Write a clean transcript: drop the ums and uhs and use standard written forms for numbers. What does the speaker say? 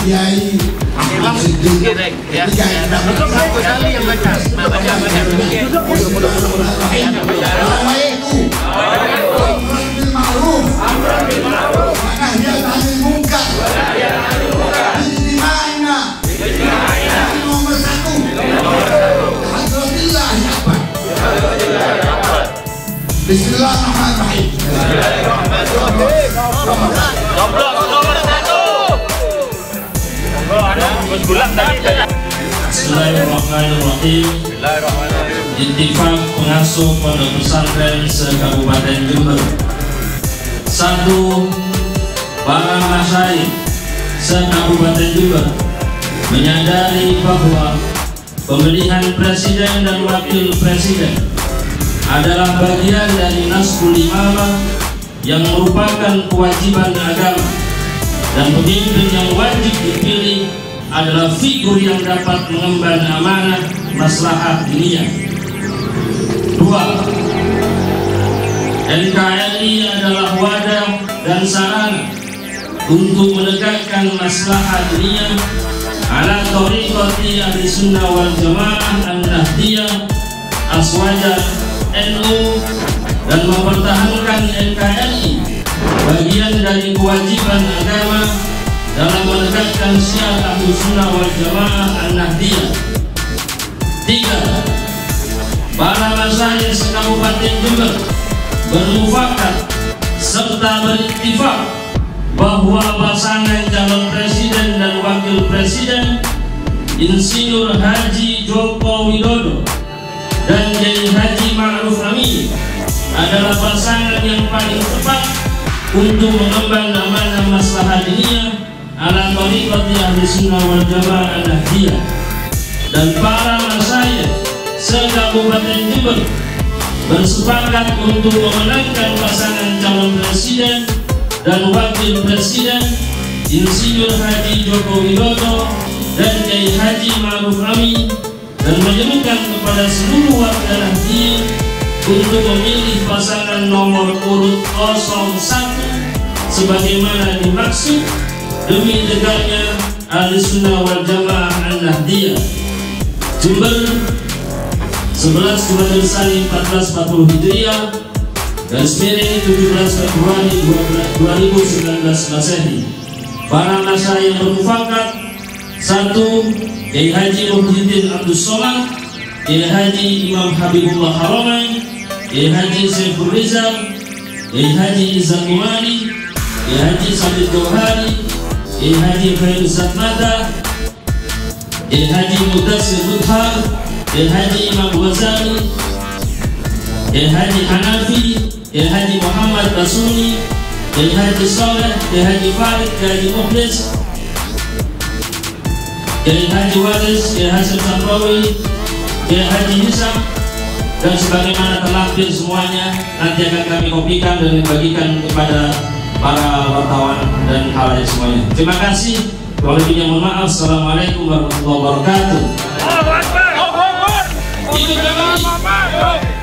Kiai Ahmad Siddiq ketika yang baca Bismillahirrahmanirrahim. Bismillahirrahmanirrahim. Intifak pengasuh pondok pesantren se-Kabupaten Jember. 1. Para masyayikh se-Kabupaten Jember menyadari bahwa pemilihan presiden dan wakil presiden adalah bagian dari Naskul Imamah yang merupakan kewajiban agama, dan pemimpin yang wajib dipilih adalah figur yang dapat mengemban amanah maslahat dunia. 2. NKRI adalah wadah dan sarana untuk menegakkan maslahat dunia ala thariqati ahli sunnah wal jamaah an-nahdiyah aswaja NU, dan mempertahankan NKRI bagian dari kewajiban agama dalam menegakkan syiar ahli sunnah wal jamaah an-nahdiyah. 3. Para masyayikh se-Kabupaten Jember bermufakat serta beriktifak bahwa pasangan calon presiden dan wakil presiden Insinyur Haji Joko Widodo dan Kiai Haji Ma'ruf Amin adalah pasangan yang paling tepat untuk mengemban amanah maslahat dunia ala thariqati ahli sunnah wal jamaah an-nahdiyah. Dan para masyayikh se-Kabupaten Jember bersepakat untuk memenangkan pasangan calon presiden dan wakil presiden Insinyur Haji Joko Widodo dan Kiai Haji Ma'ruf Amin, dan menyerukan kepada seluruh warga Nahdien untuk memilih pasangan nomor urut 01 sebagaimana dimaksud demi tegaknya ahli sunnah wal jamaah an-nahdiyah. Jember 11 Jumadil Tsani 1440 Hijriah, garis miring 17 Februari 2019 Masehi. Para masyayikh bermufakat: 1. Kiai Haji Muhyiddin Abdus Somad, Kiai Haji Imam Habibullah Haramain, Kiai Haji Saiful Rizal, Kiai Haji Izzat Umari, Kiai Haji Sabit Gauhari, Kiai Haji Fairuz Zatmada, Kiai Haji Mudassir Budhar, Kiai Haji Imam Ghazali, Kiai Haji Hanafi, Kiai Haji Muhammad Basuni, Kiai Haji Soleh, Kiai Haji Farid, Kiai Haji Mukhlis, Kiai Haji Waris, Kiai Hasyim Saprawi, Kiai Haji Hisam, dan sebagaimana terlampir semuanya nanti akan kami kopikan dan dibagikan kepada para wartawan dan halayak semuanya. Terima kasih. Kalau lebihnya mohon maaf. Assalamualaikum warahmatullahi wabarakatuh.